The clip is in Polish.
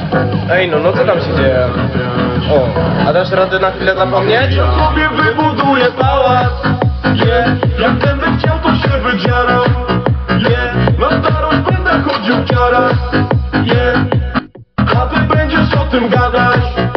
Ej, no co tam się dzieje? O, a dasz radę na chwilę zapomnieć? Ja sobie wybuduję pałac. Jak będę chciał, to się wydzieram. Na starość będę chodził w ciarach. A ty będziesz o tym gadać.